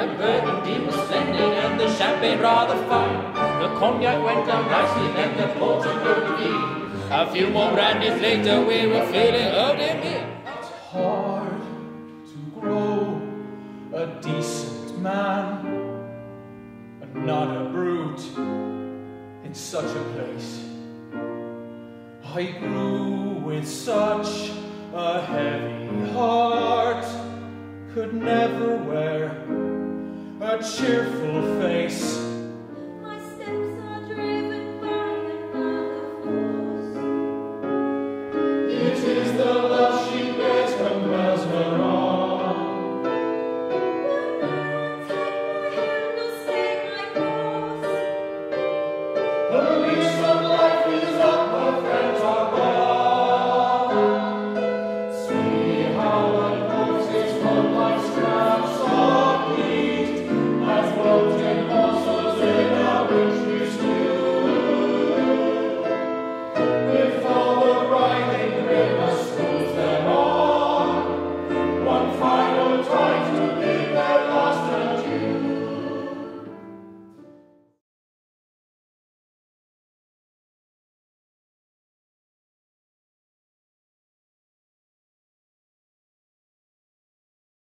The burgundy was splendid and the champagne rather fine. The cognac went down nicely and the port and burgundy. A few more brandies later we were feeling old and me. It's hard to grow a decent man and not a brute in such a place. I grew with such a heavy heart, could never wear a cheerful face.